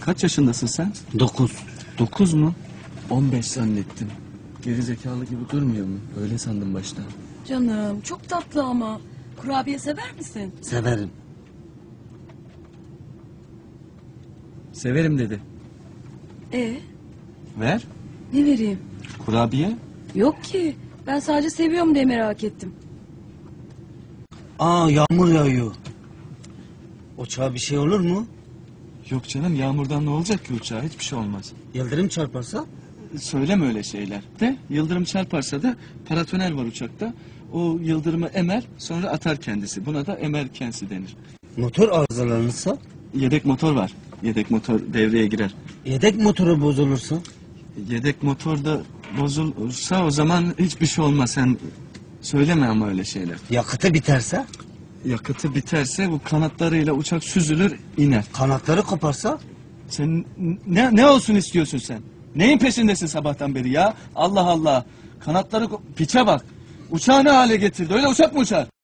Kaç yaşındasın sen? 9. 9 mu? 15 zannettim. Geri zekalı gibi durmuyor mu? Öyle sandım başta. Canım çok tatlı ama. Kurabiye sever misin? Severim. Severim dedi. Ver. Ne vereyim? Kurabiye. Yok ki. Ben sadece seviyorum diye merak ettim. Aa, yağmur yağıyor. Uçağa bir şey olur mu? Yok canım, yağmurdan ne olacak ki uçağa? Hiçbir şey olmaz. Yıldırım çarparsa? Söyleme öyle şeyler. De yıldırım çarparsa da paratonel var uçakta. O yıldırımı emer, sonra atar kendisi. Buna da emerkensi denir. Motor arızalanırsa? Yedek motor var. Yedek motor devreye girer. Yedek motoru bozulursa? Yedek motor da bozulursa o zaman hiçbir şey olmaz. Sen söyleme ama öyle şeyler. Yakıtı biterse? Yakıtı biterse bu kanatlarıyla uçak süzülür, iner. Kanatları koparsa? Sen ne olsun istiyorsun sen? Neyin peşindesin sabahtan beri ya? Allah Allah. Kanatları piçe bak. Uçağı ne hale getirdi? Öyle uçak mı uçar?